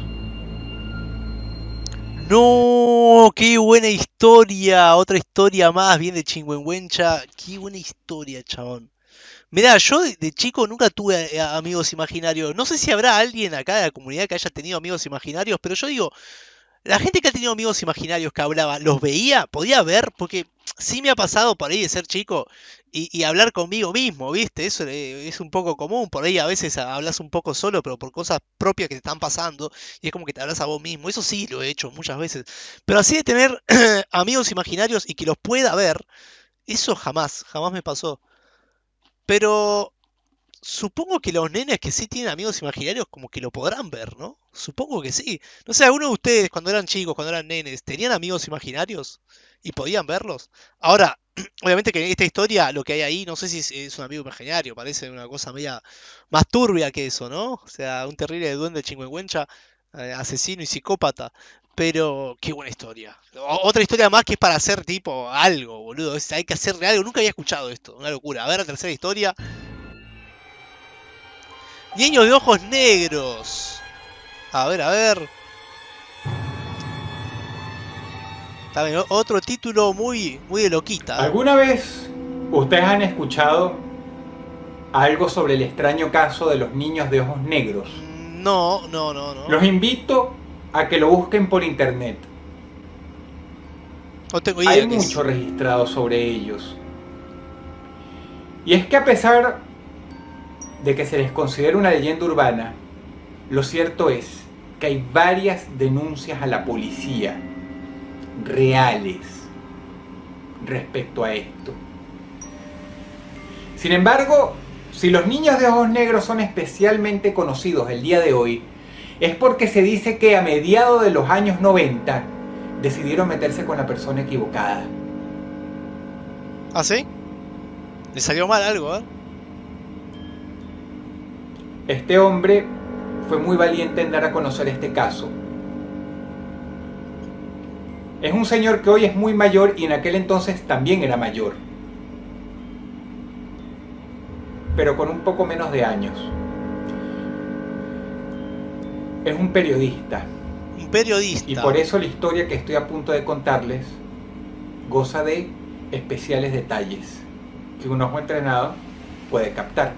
No, qué buena historia. Otra historia más, bien de Chingüengüencha. Qué buena historia, chabón. Mirá, yo de, de chico nunca tuve eh, amigos imaginarios. No sé si habrá alguien acá de la comunidad que haya tenido amigos imaginarios, pero yo digo, la gente que ha tenido amigos imaginarios que hablaba, ¿los veía? ¿Podía ver? Porque sí me ha pasado por ahí de ser chico y, y hablar conmigo mismo, ¿viste? Eso eh, es un poco común. Por ahí a veces hablas un poco solo, pero por cosas propias que te están pasando y es como que te hablas a vos mismo. Eso sí lo he hecho muchas veces. Pero así de tener amigos imaginarios y que los pueda ver, eso jamás, jamás me pasó. Pero supongo que los nenes que sí tienen amigos imaginarios como que lo podrán ver, ¿no? Supongo que sí. No sé, ¿alguno de ustedes cuando eran chicos, cuando eran nenes, tenían amigos imaginarios y podían verlos? Ahora, obviamente que en esta historia lo que hay ahí, no sé si es, es un amigo imaginario, parece una cosa media más turbia que eso, ¿no? O sea, un terrible duende chingüengüencha, eh, asesino y psicópata. Pero qué buena historia. O- otra historia más que es para hacer tipo algo, boludo. Es- hay que hacerle algo. Nunca había escuchado esto. Una locura. A ver la tercera historia. Niño de ojos negros. A ver, a ver. También o- otro título muy, muy de loquita. ¿Eh? ¿Alguna vez ustedes han escuchado algo sobre el extraño caso de los niños de ojos negros? Mm, No, no, no, no. Los invito a que lo busquen por internet. No tengo Hay idea qué es. mucho registrado sobre ellos. Y es que a pesar de que se les considera una leyenda urbana, lo cierto es que hay varias denuncias a la policía reales respecto a esto. Sin embargo, si los niños de ojos negros son especialmente conocidos el día de hoy, es porque se dice que a mediados de los años noventa decidieron meterse con la persona equivocada. ¿Ah, sí? Le salió mal algo, ¿eh? Este hombre fue muy valiente en dar a conocer este caso. Es un señor que hoy es muy mayor y en aquel entonces también era mayor, pero con un poco menos de años. Es un periodista. Un periodista. Y por eso la historia que estoy a punto de contarles goza de especiales detalles que un ojo entrenado puede captar.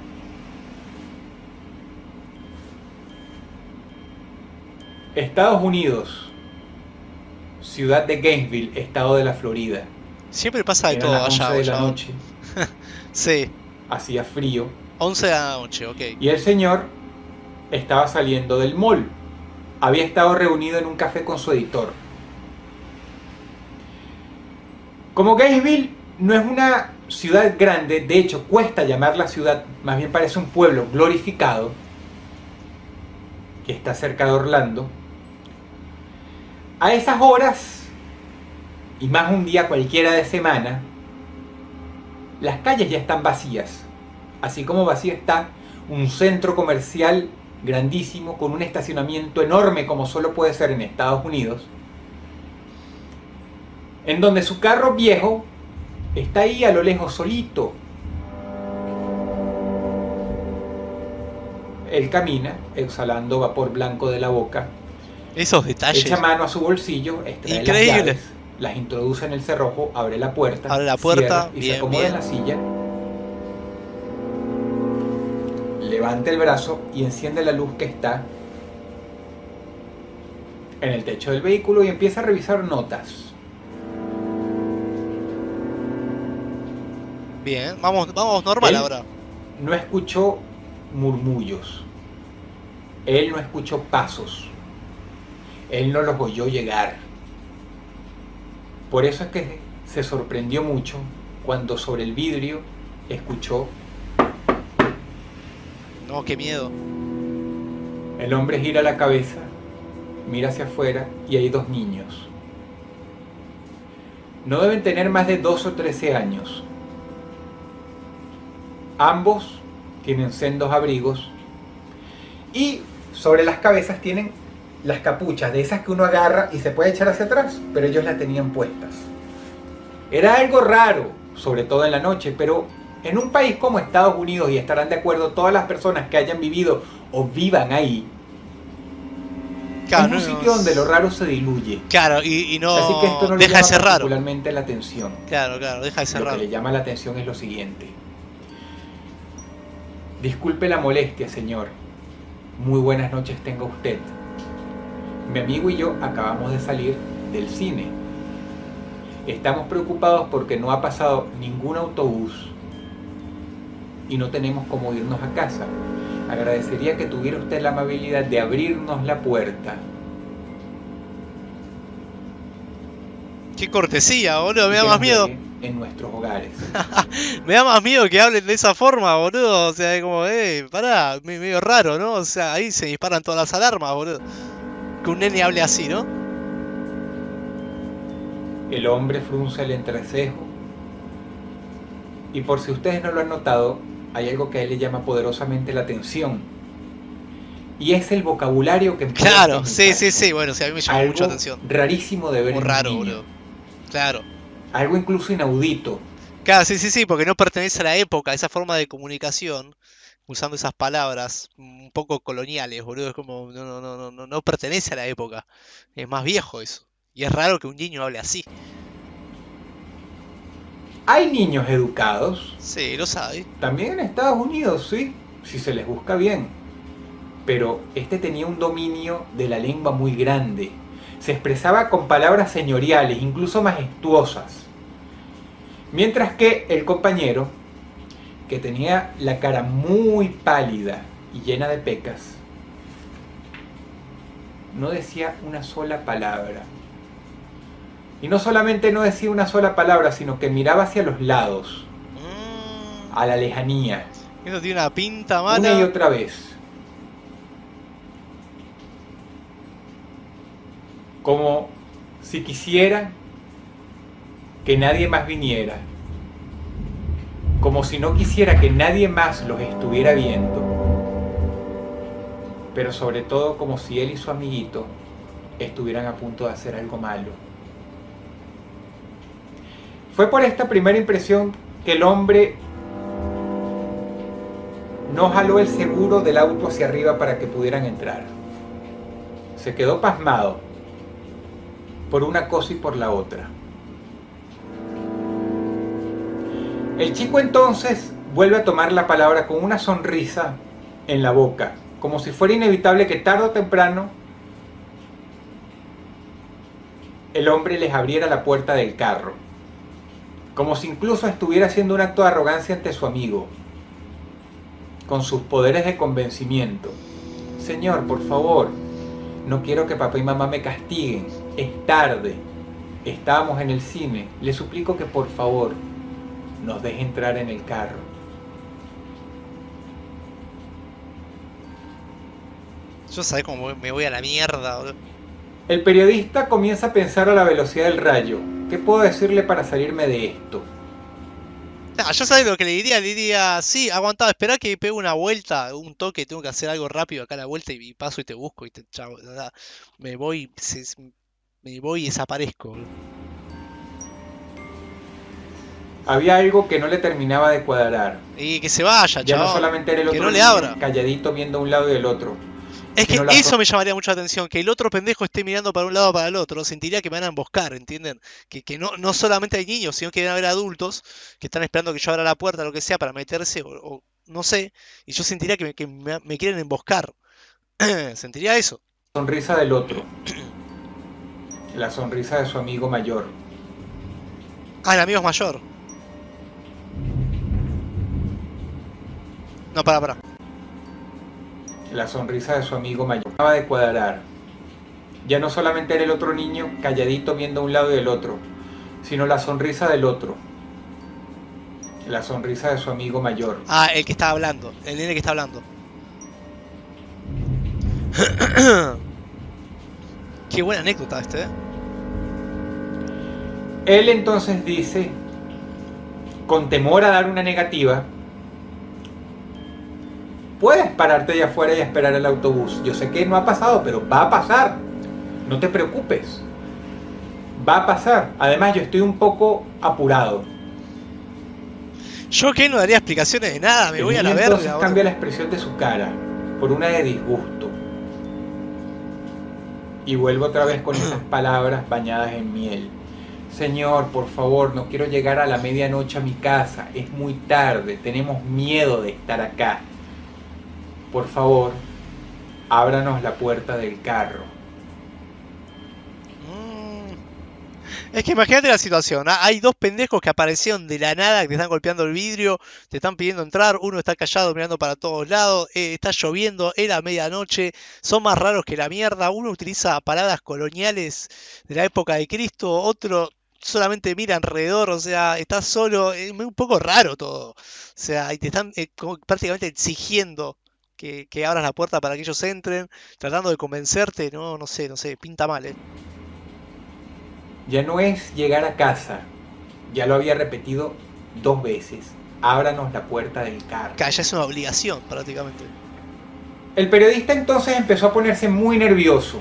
Estados Unidos, ciudad de Gainesville, estado de la Florida. Siempre pasa de Eran todo las allá, once de la allá. noche, Sí, hacía frío once de la noche, ok. y el señor estaba saliendo del mall. Había estado reunido en un café con su editor. Como Gainesville no es una ciudad grande, de hecho cuesta llamarla ciudad, más bien parece un pueblo glorificado que está cerca de Orlando. A esas horas, y más un día cualquiera de semana, las calles ya están vacías, así como vacío está un centro comercial grandísimo con un estacionamiento enorme como solo puede ser en Estados Unidos, en donde su carro viejo está ahí a lo lejos solito. Él camina exhalando vapor blanco de la boca, Esos detalles. echa mano a su bolsillo, extrae Increíble. las llaves, las introduce en el cerrojo, abre la puerta, Abre la puerta, cierra y bien, se acomoda bien. en la silla, levanta el brazo y enciende la luz que está en el techo del vehículo y empieza a revisar notas. Bien, vamos, vamos normal Él ahora. no escuchó murmullos, él no escuchó pasos, él no los oyó llegar. Por eso es que se sorprendió mucho cuando sobre el vidrio escuchó. No, qué miedo. El hombre gira la cabeza, mira hacia afuera y hay dos niños. No deben tener más de doce o trece años. Ambos tienen sendos abrigos y sobre las cabezas tienen las capuchas de esas que uno agarra y se puede echar hacia atrás, pero ellos las tenían puestas. Era algo raro, sobre todo en la noche, pero En un país como Estados Unidos, y estarán de acuerdo todas las personas que hayan vivido o vivan ahí, Claro, es un no, sitio no, donde lo raro se diluye. Claro, y, y no Así que esto no le deja de llama ser raro. particularmente la atención. Claro, claro, deja de ser Lo raro. que le llama la atención es lo siguiente. Disculpe la molestia, señor. Muy buenas noches tenga usted. Mi amigo y yo acabamos de salir del cine. Estamos preocupados porque no ha pasado ningún autobús y no tenemos cómo irnos a casa. Agradecería que tuviera usted la amabilidad de abrirnos la puerta. Qué cortesía, boludo, me y da que más nos miedo. deje en nuestros hogares. Me da más miedo que hablen de esa forma, boludo. O sea, como, eh, pará, me- medio raro, ¿no? O sea, ahí se disparan todas las alarmas, boludo. Que un nene hable así, ¿no? El hombre frunce el entrecejo. Y por si ustedes no lo han notado, hay algo que a él le llama poderosamente la atención. Y es el vocabulario que emplea Claro, este sí, sí, muchacho. sí, bueno, sí, a mí me llama Algo mucha atención. rarísimo de ver Muy en raro, un niño. boludo. Claro. Algo incluso inaudito. Claro, sí, sí, sí, porque no pertenece a la época, esa forma de comunicación, usando esas palabras un poco coloniales, boludo, es como, no, no, no, no, no no pertenece a la época, es más viejo eso. Y es raro que un niño hable así. Hay niños educados, Sí, lo sabe. también en Estados Unidos, sí, si se les busca bien. Pero este tenía un dominio de la lengua muy grande. Se expresaba con palabras señoriales, incluso majestuosas. Mientras que el compañero, que tenía la cara muy pálida y llena de pecas, no decía una sola palabra. Y no solamente no decía una sola palabra, sino que miraba hacia los lados, Mm, a la lejanía, eso tiene una pinta una y mala. otra vez. Como si quisiera que nadie más viniera. Como si no quisiera que nadie más los estuviera viendo. Pero sobre todo como si él y su amiguito estuvieran a punto de hacer algo malo. Fue por esta primera impresión que el hombre no jaló el seguro del auto hacia arriba para que pudieran entrar. Se quedó pasmado por una cosa y por la otra. El chico entonces vuelve a tomar la palabra con una sonrisa en la boca, como si fuera inevitable que tarde o temprano el hombre les abriera la puerta del carro, como si incluso estuviera haciendo un acto de arrogancia ante su amigo, con sus poderes de convencimiento. Señor, por favor, no quiero que papá y mamá me castiguen, es tarde, estábamos en el cine, le suplico que por favor nos deje entrar en el carro. Yo sabés cómo me voy a la mierda, boludo. El periodista comienza a pensar a la velocidad del rayo. ¿Qué puedo decirle para salirme de esto? Nah, yo sabés lo que le diría, le diría, sí, aguantá, esperá que pegue una vuelta, un toque, tengo que hacer algo rápido acá a la vuelta y, y paso y te busco y te chavo, nada, me voy, se- me voy y desaparezco, boludo. Había algo que no le terminaba de cuadrar. Y que se vaya, Ya no chabón, solamente era el que otro no le niño abra. calladito viendo a un lado y del otro, Es que sino la eso me llamaría mucho la atención, que el otro pendejo esté mirando para un lado o para el otro, sentiría que me van a emboscar, ¿entienden? Que, que no, no solamente hay niños, sino que deben haber adultos que están esperando que yo abra la puerta, lo que sea, para meterse, o, o no sé, y yo sentiría que me, que me, me quieren emboscar. Sentiría eso. sonrisa del otro, la sonrisa de su amigo mayor. Ah, el amigo es mayor. No, para, para. La sonrisa de su amigo mayor. Acaba de cuadrar. Ya no solamente era el otro niño calladito viendo a un lado y del otro, sino la sonrisa del otro. La sonrisa de su amigo mayor. Ah, el que está hablando, el nene que está hablando. Qué buena anécdota este, ¿eh? Él entonces dice, con temor a dar una negativa, puedes pararte allá afuera y esperar el autobús. Yo sé que no ha pasado, pero va a pasar. No te preocupes. Va a pasar. Además, yo estoy un poco apurado. Yo que no daría explicaciones de nada, me El voy a niño la entonces verga. cambia la expresión de su cara por una de disgusto y vuelve otra vez con esas palabras bañadas en miel. Señor, por favor, no quiero llegar a la medianoche a mi casa, es muy tarde, tenemos miedo de estar acá. Por favor, ábranos la puerta del carro. Es que imagínate la situación, ¿ah? Hay dos pendejos que aparecieron de la nada, que te están golpeando el vidrio, te están pidiendo entrar, uno está callado mirando para todos lados, eh, está lloviendo, era medianoche, son más raros que la mierda, uno utiliza palabras coloniales de la época de Cristo, otro solamente mira alrededor, o sea, está solo, es un poco raro todo, o sea, y te están eh, como prácticamente exigiendo que, que abras la puerta para que ellos entren, tratando de convencerte, no, no sé, no sé, pinta mal, eh. Ya no es llegar a casa, ya lo había repetido dos veces. Ábranos la puerta del carro. Ya es una obligación prácticamente. El periodista entonces empezó a ponerse muy nervioso.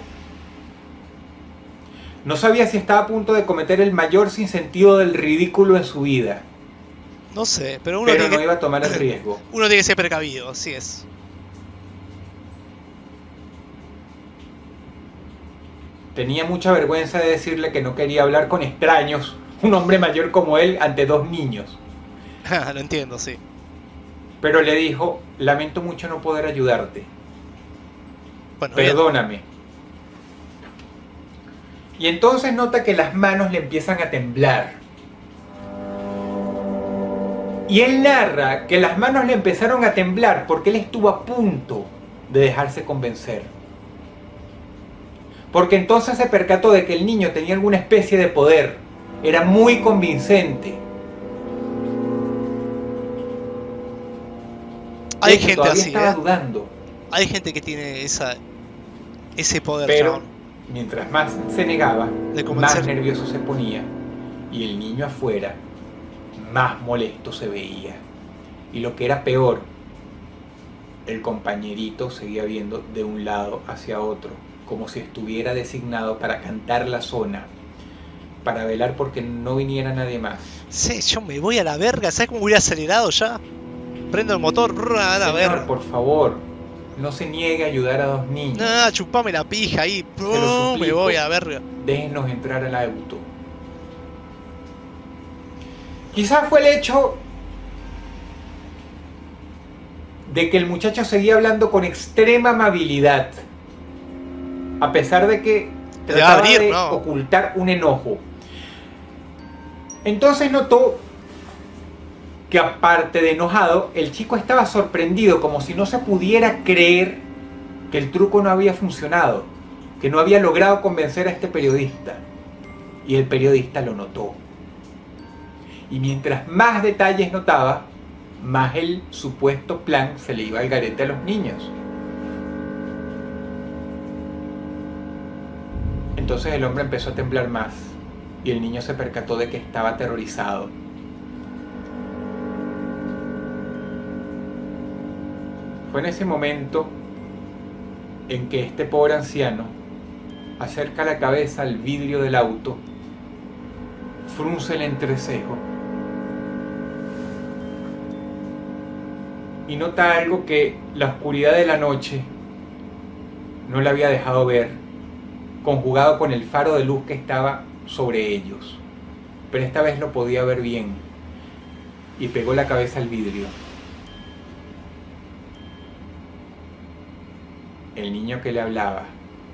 No sabía si estaba a punto de cometer el mayor sinsentido del ridículo en su vida. No sé, pero uno pero tiene no que... iba a tomar el riesgo. Uno tiene que ser precavido, así es. Tenía mucha vergüenza de decirle que no quería hablar con extraños, un hombre mayor como él, ante dos niños. Lo entiendo, sí. Pero le dijo, lamento mucho no poder ayudarte. Bueno, Perdóname. bien. Y entonces nota que las manos le empiezan a temblar. Y él narra que las manos le empezaron a temblar porque él estuvo a punto de dejarse convencer. Porque entonces se percató de que el niño tenía alguna especie de poder. Era muy convincente. Hay hecho, gente así, estaba ¿eh? dudando. Hay gente que tiene esa, ese poder, Pero chabón. Mientras más se negaba, De convencer. más nervioso se ponía. Y el niño afuera, más molesto se veía. Y lo que era peor, el compañerito seguía viendo de un lado hacia otro, como si estuviera designado para cantar la zona, para velar porque no viniera nadie más. Sí, yo me voy a la verga. ¿Sabes cómo hubiera acelerado ya? Prendo el motor, a la Señor, verga. por favor, no se niegue a ayudar a dos niños. Nah, chupame la pija ahí. Se lo Me voy a la verga. Déjenos entrar al auto. Quizás fue el hecho de que el muchacho seguía hablando con extrema amabilidad, a pesar de que trataba abrir, de ¿no? ocultar un enojo. Entonces notó que, aparte de enojado, el chico estaba sorprendido, como si no se pudiera creer que el truco no había funcionado, que no había logrado convencer a este periodista. Y el periodista lo notó. Y mientras más detalles notaba, más el supuesto plan se le iba al garete a los niños. Entonces el hombre empezó a temblar más y el niño se percató de que estaba aterrorizado. Fue en ese momento en que este pobre anciano acerca la cabeza al vidrio del auto, frunce el entrecejo y nota algo que la oscuridad de la noche no le había dejado ver, conjugado con el faro de luz que estaba sobre ellos. Pero esta vez lo podía ver bien y pegó la cabeza al vidrio. El niño que le hablaba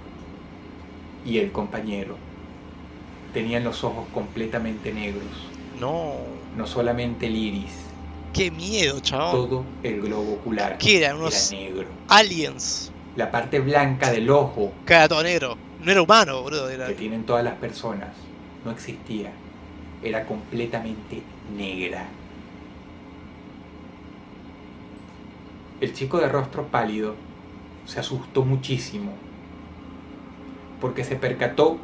y el compañero tenían los ojos completamente negros. No. No solamente el iris. Qué miedo, chabón. Todo el globo ocular. ¿Qué eran? Unos era negro. aliens. La parte blanca del ojo, Que era todo negro. No era humano, boludo. Era... que tienen todas las personas, no existía. Era completamente negra. El chico de rostro pálido se asustó muchísimo, porque se percató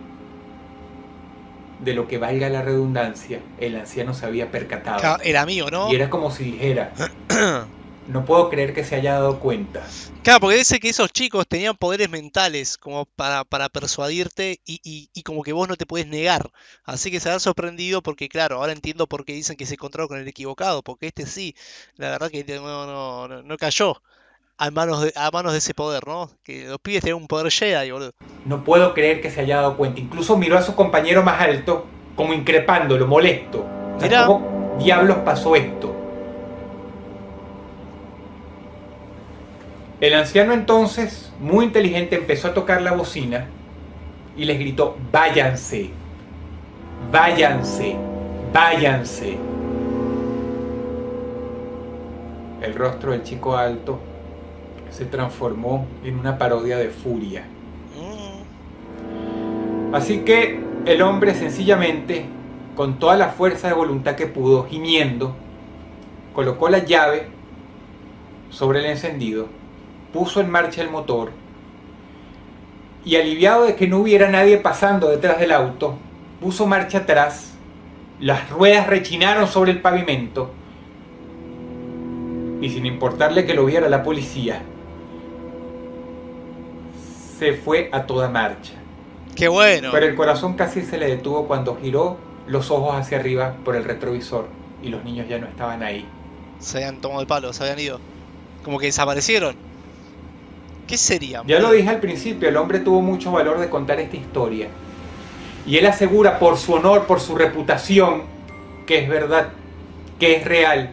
de lo que, valga la redundancia, el anciano se había percatado. Era mío, ¿no? Y era como si dijera, No puedo creer que se haya dado cuenta. Claro, porque dice que esos chicos tenían poderes mentales como para, para persuadirte y, y, y como que vos no te puedes negar. Así que se han sorprendido porque, claro, ahora entiendo por qué dicen que se encontraron con el equivocado, porque este sí, la verdad que no, no, no, no cayó a manos de, a manos de ese poder, ¿no? Que los pibes tenían un poder Jedi, boludo. No puedo creer que se haya dado cuenta. Incluso miró a su compañero más alto, como increpándolo, molesto. O sea, Mirá. ¿cómo diablos pasó esto? El anciano entonces, muy inteligente, empezó a tocar la bocina y les gritó: váyanse, váyanse, váyanse. El rostro del chico alto se transformó en una parodia de furia. Así que el hombre sencillamente, con toda la fuerza de voluntad que pudo, gimiendo, colocó la llave sobre el encendido, puso en marcha el motor y, aliviado de que no hubiera nadie pasando detrás del auto, puso marcha atrás. Las ruedas rechinaron sobre el pavimento y, sin importarle que lo viera la policía, se fue a toda marcha. ¡Qué bueno! Pero el corazón casi se le detuvo cuando giró los ojos hacia arriba por el retrovisor y los niños ya no estaban ahí. Se habían tomado el palo, se habían ido. Como que desaparecieron. ¿Qué sería? Ya lo dije al principio, el hombre tuvo mucho valor de contar esta historia. Y él asegura por su honor, por su reputación, que es verdad, que es real.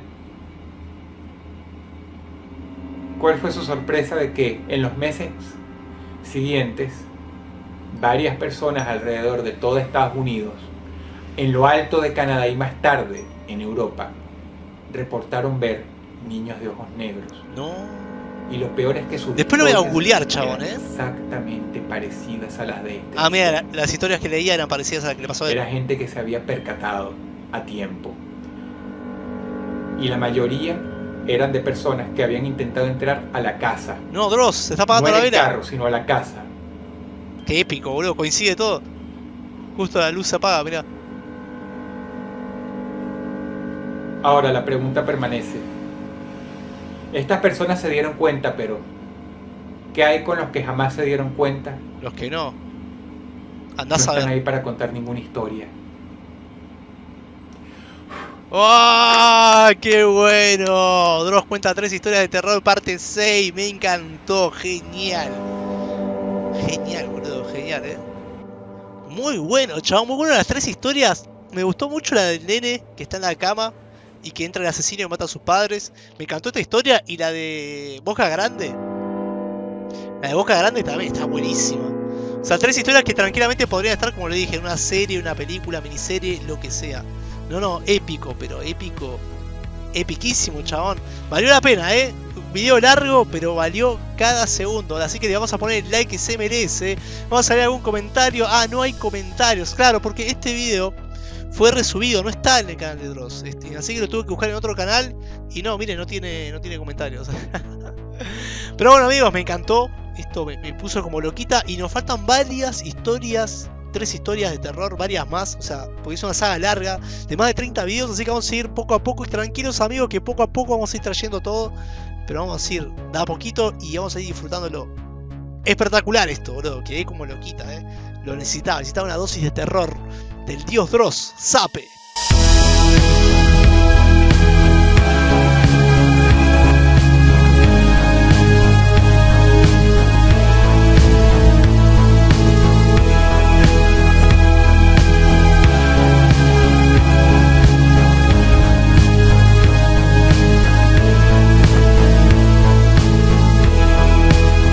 ¿Cuál fue su sorpresa de que en los meses siguientes varias personas alrededor de todo Estados Unidos, en lo alto de Canadá y más tarde en Europa, reportaron ver niños de ojos negros? No. Y lo peor es que sus Después lo voy a historias googlear, chabón, eran ¿eh? exactamente parecidas a las de este. Ah, mira, la- las historias que leía eran parecidas a las que le pasó a él. Era gente que se había percatado a tiempo. Y la mayoría eran de personas que habían intentado entrar a la casa. No, Dross, se está No apagando en la el vela. carro, sino a la casa. Qué épico, boludo, coincide todo. Justo la luz se apaga, mirá. Ahora la pregunta permanece. Estas personas se dieron cuenta, pero ¿qué hay con los que jamás se dieron cuenta? Los que no. No Andás a están ver. ahí para contar ninguna historia. ¡Ah! ¡Qué bueno! Dross cuenta tres historias de terror, parte seis. Me encantó, genial. Genial, boludo, genial, eh. Muy bueno, chabón, muy bueno las tres historias. Me gustó mucho la del nene que está en la cama y que entra el asesino y mata a sus padres. Me encantó esta historia y la de Boca Grande. La de Boca Grande también está buenísima. O sea, tres historias que tranquilamente podrían estar, como le dije, en una serie, una película, miniserie, lo que sea. No, no, épico, pero épico. Epiquísimo, chabón. Valió la pena, eh. Un video largo, pero valió cada segundo. Así que le vamos a poner el like que se merece. Vamos a leer algún comentario. Ah, no hay comentarios. Claro, porque este video fue resubido, no está en el canal de Dross. Este, así que lo tuve que buscar en otro canal. Y no, miren, no tiene, no tiene comentarios. Pero bueno, amigos, me encantó. Esto me, me puso como loquita. Y nos faltan varias historias. Tres historias de terror, varias más. O sea, porque es una saga larga de más de treinta videos. Así que vamos a ir poco a poco. Y tranquilos, amigos, que poco a poco vamos a ir trayendo todo. Pero vamos a ir de a poquito y vamos a ir disfrutándolo. Espectacular esto, boludo. Quedé como loquita, eh. Lo necesitaba. Necesitaba una dosis de terror del dios Dross. Sape.